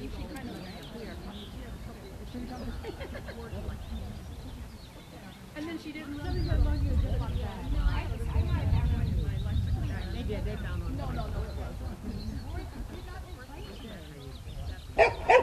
And then she didn't really get lucky to get on that. No, they did. They found one. No, it was.